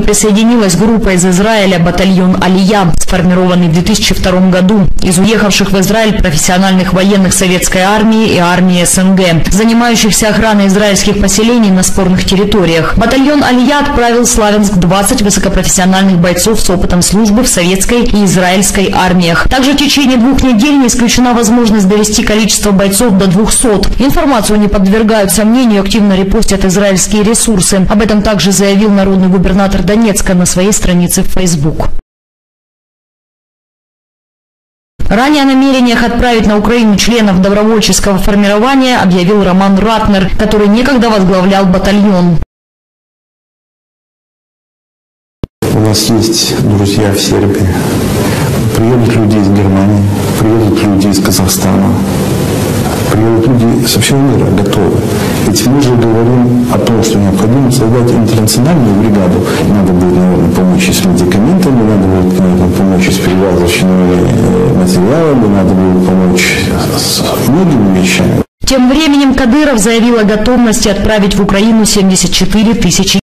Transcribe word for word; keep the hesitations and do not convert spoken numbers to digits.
Присоединилась группа из Израиля «Батальон Алия», сформированный в две тысячи втором году из уехавших в Израиль профессиональных военных советской армии и армии СНГ, занимающихся охраной израильских поселений на спорных территориях. Батальон Алия отправил в Славянск двадцать высокопрофессиональных бойцов с опытом службы в советской и израильской армиях. Также в течение двух недель не исключена возможность довести количество бойцов до двухсот. Информацию не подвергают сомнению, активно репостят израильские ресурсы. Об этом также заявил народный губернатор Донецка на своей странице в Facebook. Ранее о намерениях отправить на Украину членов добровольческого формирования объявил Роман Ратнер, который некогда возглавлял батальон. У нас есть друзья в Сербии, приедут люди из Германии, приедут люди из Казахстана, приедут люди со всего мира готовы. Ведь мы же говорим о том, что необходимо создать интернациональную бригаду. Надо будет, наверное, помочь с медикаментами, надо будет, наверное, помочь с перевязочными материалами, надо будет помочь с многими вещами. Тем временем Кадыров заявил о готовности отправить в Украину семьдесят четыре тысячи